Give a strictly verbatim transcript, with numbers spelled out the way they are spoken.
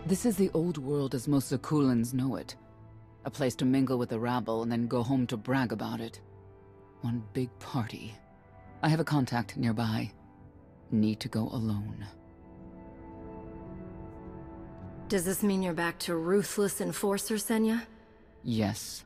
This is the old world as most Zakulans know it. A place to mingle with the rabble and then go home to brag about it. One big party. I have a contact nearby. Need to go alone. Does this mean you're back to ruthless enforcer, Senya? Yes.